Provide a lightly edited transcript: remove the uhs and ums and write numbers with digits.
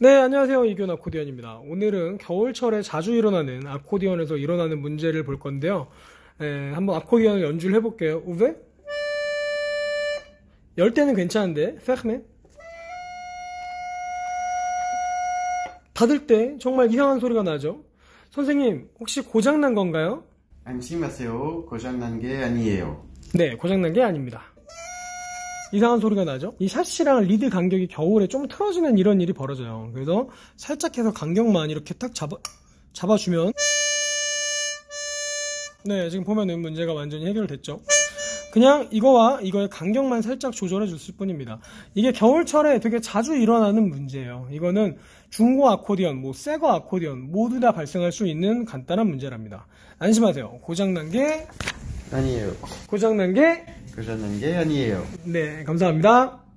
네, 안녕하세요. 이균 아코디언입니다. 오늘은 겨울철에 자주 일어나는 아코디언에서 일어나는 문제를 볼 건데요. 한번 아코디언을 연주를 해볼게요. 우베? 열 때는 괜찮은데, 페흐메? 닫을 때 정말 이상한 소리가 나죠? 선생님, 혹시 고장난 건가요? 안심하세요. 고장난 게 아니에요. 네, 고장난 게 아닙니다. 이상한 소리가 나죠? 이 샷이랑 리드 간격이 겨울에 좀 틀어지는 이런 일이 벌어져요. 그래서 살짝 해서 간격만 이렇게 딱 잡아주면 네, 지금 보면은 문제가 완전히 해결됐죠. 그냥 이거와 이거의 간격만 살짝 조절해 줬을 뿐입니다. 이게 겨울철에 되게 자주 일어나는 문제예요. 이거는 중고 아코디언, 새거 아코디언 모두 다 발생할 수 있는 간단한 문제랍니다. 안심하세요. 고장난 게 아니에요. 고장난 게 아니에요. 네, 감사합니다.